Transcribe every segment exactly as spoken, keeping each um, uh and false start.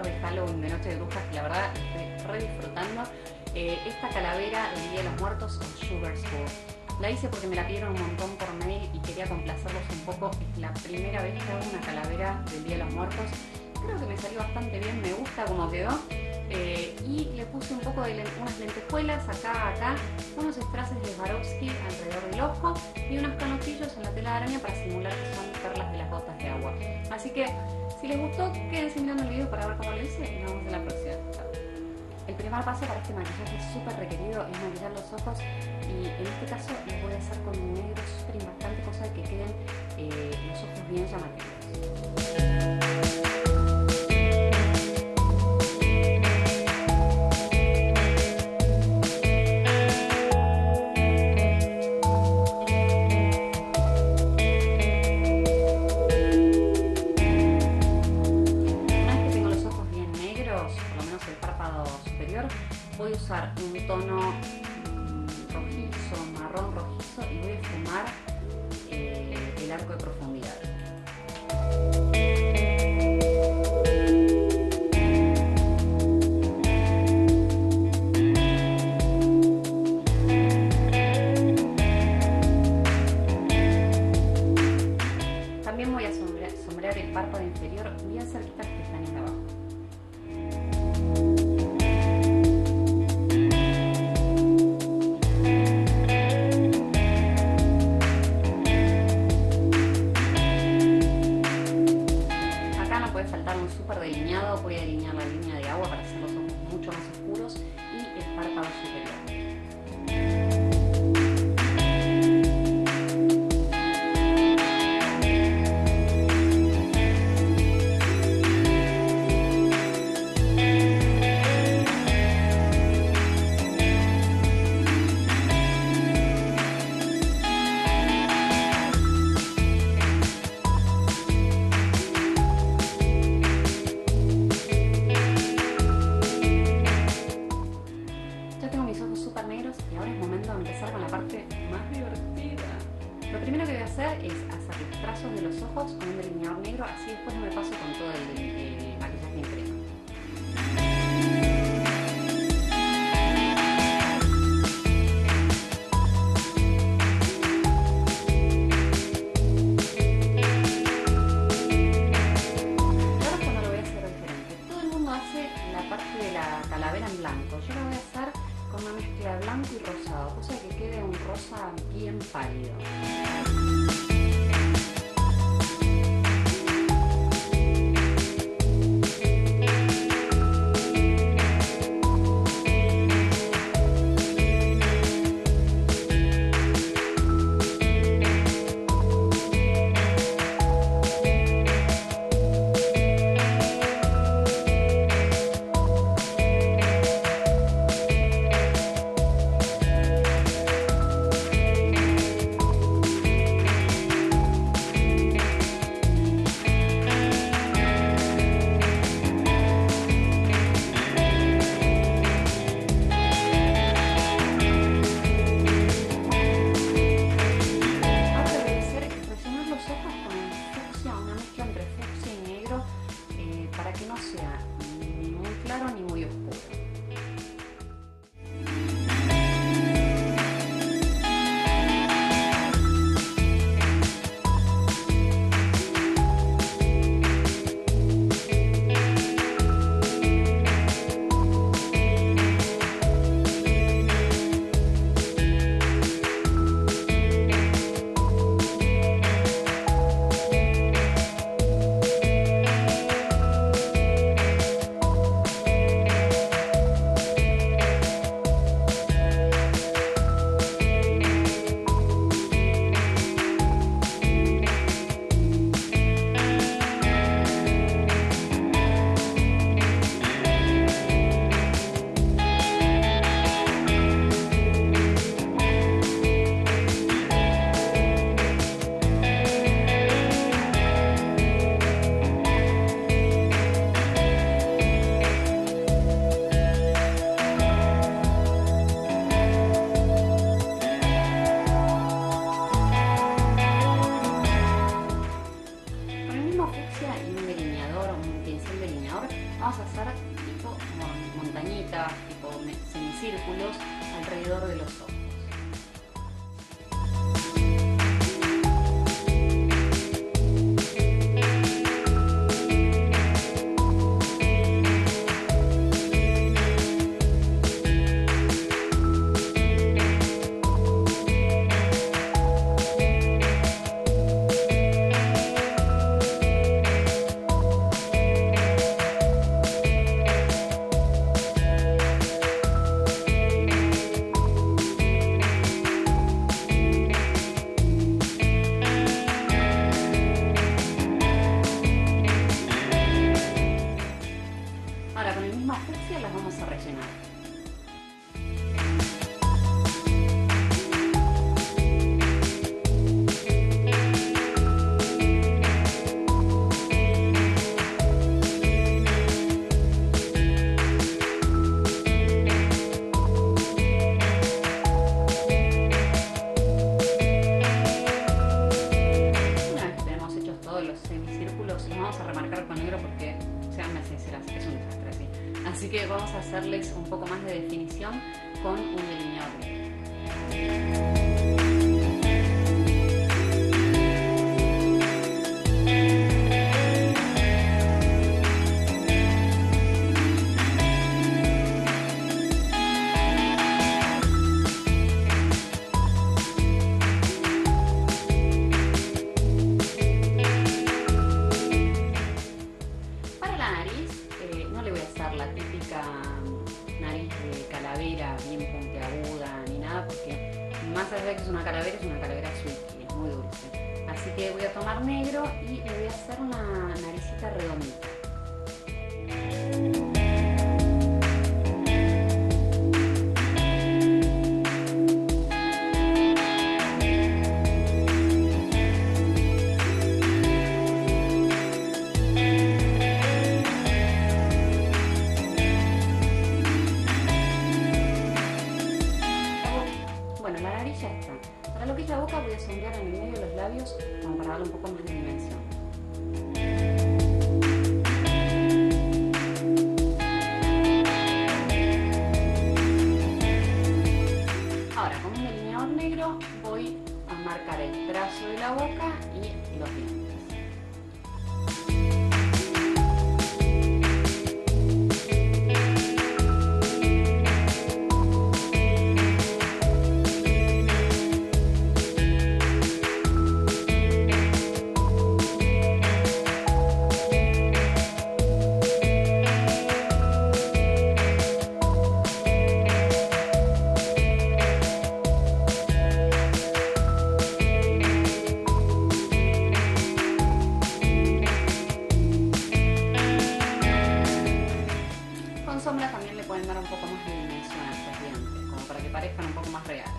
de Halloween, de Noche de Brujas, que la verdad estoy re disfrutando. Eh, esta calavera del Día de los Muertos o Sugar Skull. La hice porque me la pidieron un montón por mail y quería complacerlos un poco. Es la primera vez que hago una calavera del Día de los Muertos. Creo que me salió bastante bien, me gusta cómo quedó. Eh, y le puse un poco de le unas lentejuelas acá, acá, unos strases de Swarovski alrededor del ojo y unos canotillos en la tela de araña para simular que son perlas de las gotas de agua. Así que si les gustó, quédense mirando el video para ver cómo lo hice y nos vemos en la próxima. Chao. El primer paso para este maquillaje súper requerido es maquillar los ojos y en este caso lo voy a hacer con un negro súper impactante, cosa de que queden eh, los ojos bien llamativos. Voy a usar un tono rojizo, marrón rojizo y voy a esfumar eh, el arco de profundidad. También voy a sombrear, sombrear el párpado inferior bien cerquita de las pestañas de abajo. Faltar un súper delineado, voy a delinear la línea de agua para hacer los ojos mucho más oscuros y el párpado superior. Y ahora es momento de empezar con la parte más divertida. Lo primero que voy a hacer es hacer los trazos de los ojos con un delineador negro, así después no me paso con todo el, el maquillaje en crema. Y ahora cuando lo voy a hacer diferente. Todo el mundo hace la parte de la calavera en blanco. Yo lo voy a hacer con una mezcla de blanco y rosado, cosa que quede un rosa bien pálido. rayuelitas, tipo semicírculos, alrededor de los ojos. Ahora con el mismo fucsia las vamos a rellenar. Una vez que tenemos hechos todos los semicírculos, los vamos a remarcar con negro porque, seanme sinceras, es un desastre así. Así que vamos a hacerles un poco más de definición con un delineador negro. La típica nariz de calavera bien puntiaguda ni nada, porque más allá de que es una calavera, es una calavera sweet y es muy dulce. Así que voy a tomar negro y le voy a hacer una naricita redondita. Bueno, la nariz ya está. Para lo que es la boca voy a sombrear en el medio de los labios como para darle un poco más de dimensión. Ahora con un delineador negro voy a marcar el trazo de la boca y los dientes. Sombra también le pueden dar un poco más de dimensión a estos dientes, como para que parezcan un poco más reales.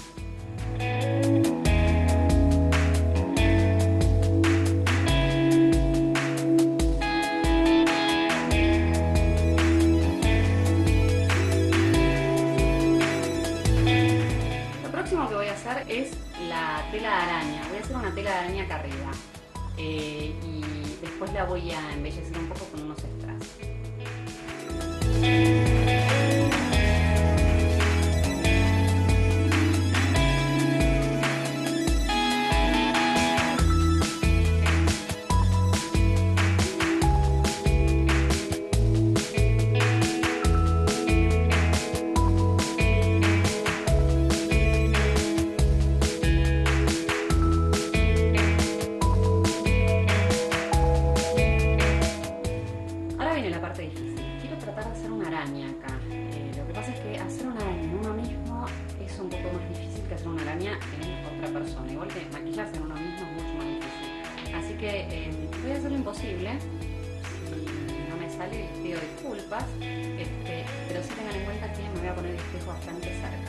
Lo próximo que voy a hacer es la tela de araña. Voy a hacer una tela de araña acá arriba eh, y después la voy a embellecer un poco con unos strass. La parte difícil. Quiero tratar de hacer una araña acá. Eh, lo que pasa es que hacer una araña en uno mismo es un poco más difícil que hacer una araña en otra persona. Igual que maquillarse en uno mismo es mucho más difícil. Así que eh, voy a hacer lo imposible. Si no me sale, les pido disculpas. Este, pero sí tengan en cuenta que me voy a poner el espejo bastante cerca.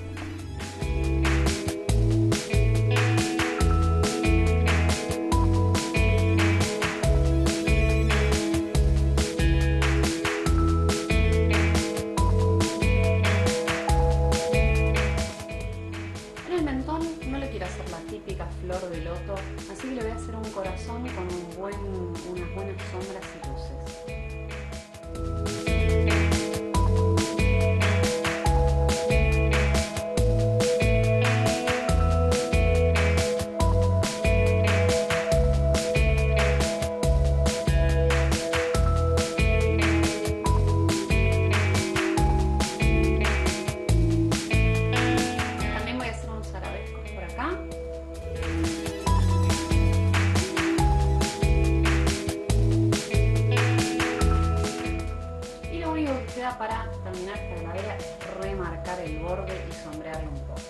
Flor de loto, así que le voy a hacer un corazón con un buen, unas buenas sombras y luces. el borde y sombrearlo un poco.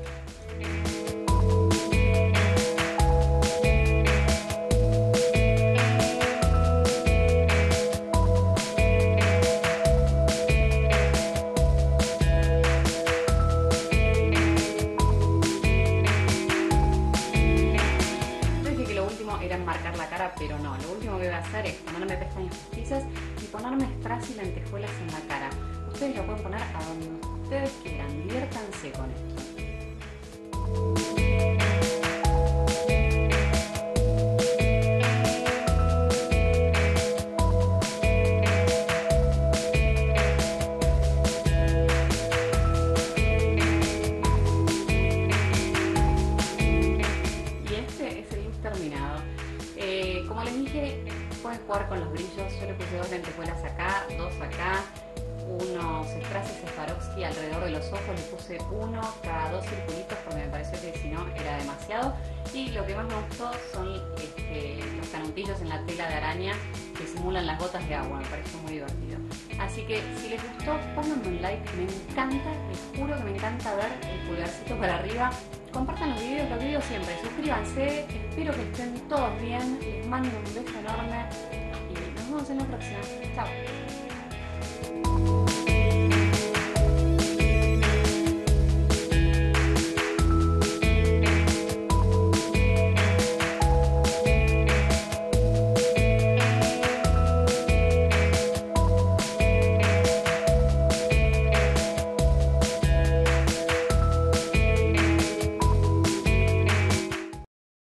Pero no, lo último que voy a hacer es ponerme pestañas postizas y ponerme strass y lentejuelas en la cara. Ustedes lo pueden poner a donde ustedes quieran, diviértanse con esto. Terminado. Eh, como les dije, pueden jugar con los brillos. Yo le puse dos lentejuelas acá, dos acá, unos strass Swarovski alrededor de los ojos. Le puse uno cada dos circulitos porque me pareció que si no era demasiado. Y lo que más me gustó son este, los canutillos en la tela de araña que simulan las gotas de agua. Me pareció muy divertido. Así que si les gustó, pónganme un like. Me encanta, les juro que me encanta ver el pulgarcito para arriba. Compartan los videos, los videos siempre. Suscríbanse, espero que estén todos bien. Les mando un beso enorme y nos vemos en la próxima. Chao.